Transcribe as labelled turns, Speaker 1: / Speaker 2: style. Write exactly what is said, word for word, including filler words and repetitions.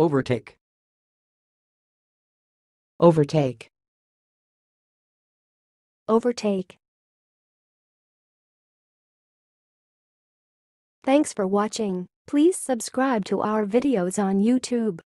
Speaker 1: overtake,
Speaker 2: overtake,
Speaker 3: overtake. Thanks for watching. Please subscribe to our videos on YouTube.